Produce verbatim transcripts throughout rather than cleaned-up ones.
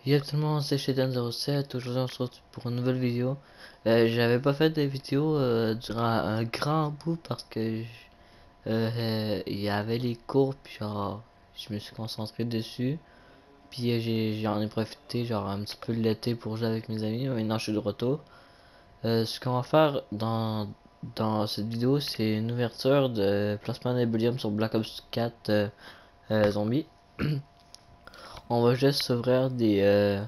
Yo tout le monde, c'est Shedan zéro sept. Aujourd'hui on se retrouve pour une nouvelle vidéo. Euh, J'avais pas fait de vidéo euh, durant un grand bout parce que euh, il y avait les cours, puis genre je me suis concentré dessus. Puis euh, j'ai j'en ai profité genre un petit peu de l'été pour jouer avec mes amis. Maintenant je suis de retour. Euh, ce qu'on va faire dans dans cette vidéo, c'est une ouverture de placement d'Ebolium sur Black Ops quatre euh, euh, Zombie. On va juste s'ouvrir des euh,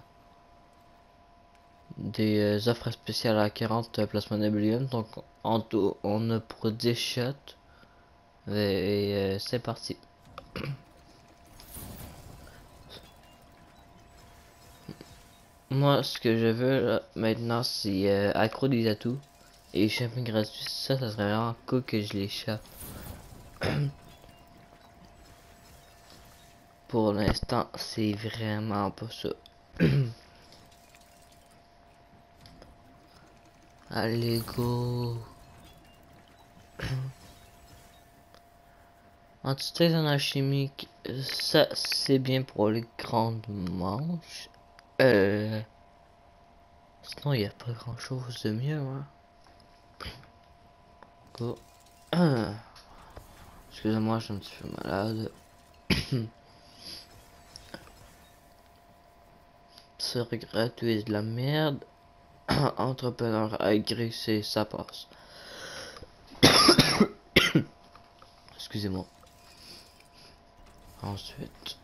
des euh, offres spéciales à quarante euh, placements d'Ebolium. Donc en tout on a pour dix shots. Et, et, euh, c'est parti. Moi ce que je veux là, maintenant c'est euh, accro des atouts et shopping gratuit. Ça ça serait vraiment cool que je les chope. Pour l'instant c'est vraiment pas ça. Allez go. Antitétanus chimique, ça c'est bien pour les grandes manches. Euh, sinon il n'y a pas grand chose de mieux, hein. Go. Excusez-moi, je suis un petit peu malade. Se gratuit de la merde. Entrepreneur agressé, ça passe. Excusez-moi. Ensuite.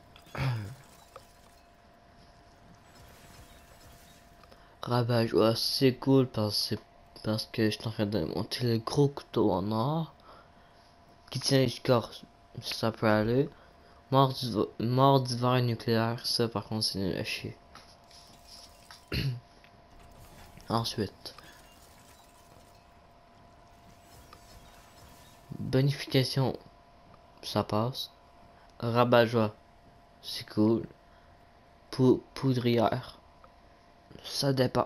Rabat-joie, c'est cool parce que parce que je suis en train de monter le gros couteau en or qui tient jusqu'à ça peut aller. Mort d'hiver nucléaire, ça par contre c'est nul à chier. Ensuite, bonification, ça passe. Rabat-joie, c'est cool. Pou poudrière, ça dépend.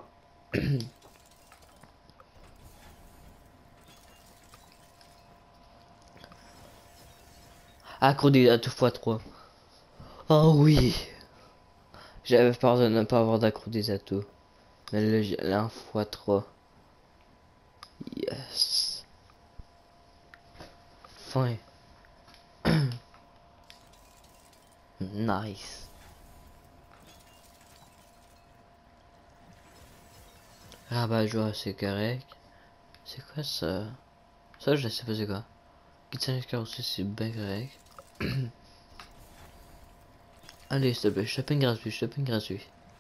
Accro des atouts fois trois. Oh oui, j'avais peur de ne pas avoir d'accro des atouts. Mais là, j'ai un fois trois. Yes. Fin. Nice. Rabat-joie, c'est correct. C'est quoi ça? Ça, je sais pas c'est quoi. Kitchen aussi, c'est bien correct. Allez, s'il te plaît, shopping gratuit, shopping gratuit.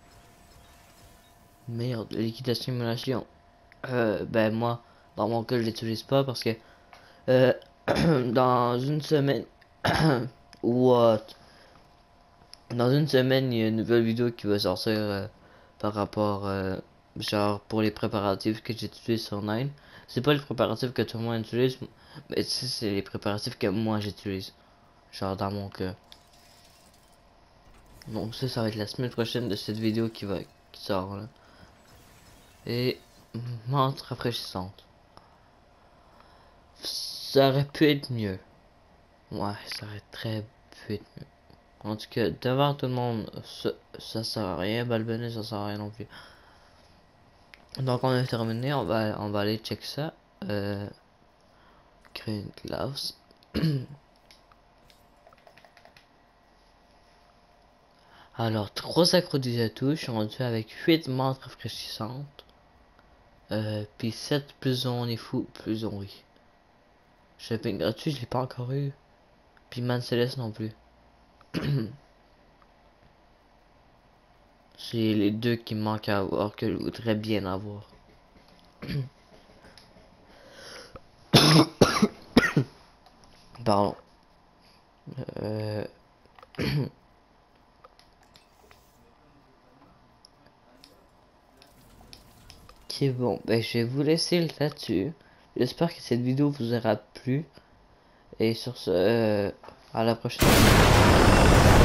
Merde, liquidation simulation. Euh, ben moi, dans mon cas, je l'utilise pas parce que euh, dans une semaine, what? Dans une semaine, il y a une nouvelle vidéo qui va sortir euh, par rapport, euh, genre pour les préparatifs que j'utilise sur Nine. C'est pas les préparatifs que tout le monde utilise, mais c'est les préparatifs que moi j'utilise. Genre dans mon cas. Donc ça, ça va être la semaine prochaine de cette vidéo qui va qui sort là. Et menthe rafraîchissante. Ça aurait pu être mieux. Ouais, ça aurait très pu être mieux. En tout cas, devant tout le monde, ça, ça sert à rien. Balbonner, ça sert à rien non plus. Donc on a terminé, on va on va aller check ça. Euh, créer une classe. Alors, trois accros des atouts, je suis rendu avec huit menthes rafraîchissantes. Euh, puis sept plus on est fou, plus on rit. Shopping gratuit, je l'ai pas encore eu. Puis Man Céleste non plus. C'est les deux qui me manquent à avoir, que je voudrais bien avoir. Pardon. Euh... Ok, bon, ben je vais vous laisser là-dessus. J'espère que cette vidéo vous aura plu. Et sur ce, euh, à la prochaine.